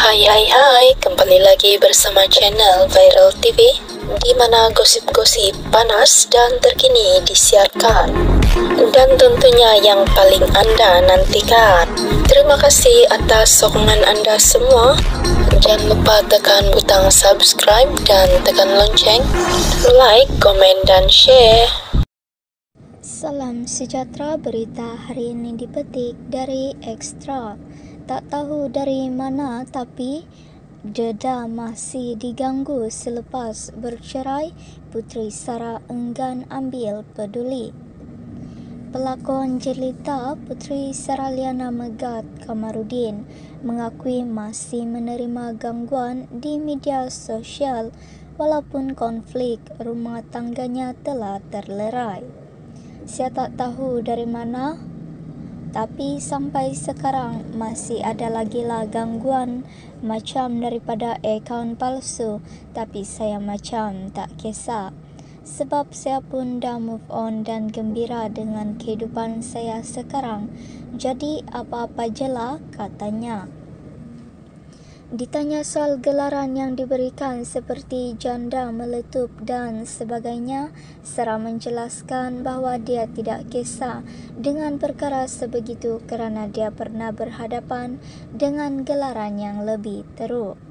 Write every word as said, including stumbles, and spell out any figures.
Hai hai hai, kembali lagi bersama channel Viral T V, di mana gosip-gosip panas dan terkini disiarkan, dan tentunya yang paling Anda nantikan. Terima kasih atas sokongan Anda semua. Jangan lupa tekan butang subscribe dan tekan lonceng, like, komen, dan share. Salam sejahtera, berita hari ini dipetik dari Ekstra. Tak tahu dari mana tapi Deda masih diganggu selepas bercerai, Puteri Sarah enggan ambil peduli. Pelakon jelita Puteri Sarah Liana Megat Kamarudin mengakui masih menerima gangguan di media sosial walaupun konflik rumah tangganya telah terlerai. Saya tak tahu dari mana, tapi sampai sekarang masih ada lagi lah gangguan macam daripada akaun palsu, tapi saya macam tak kisah. Sebab saya pun dah move on dan gembira dengan kehidupan saya sekarang. Jadi apa-apa je lah, katanya. Ditanya soal gelaran yang diberikan seperti janda meletup dan sebagainya, Sarah menjelaskan bahawa dia tidak kisah dengan perkara sebegitu kerana dia pernah berhadapan dengan gelaran yang lebih teruk.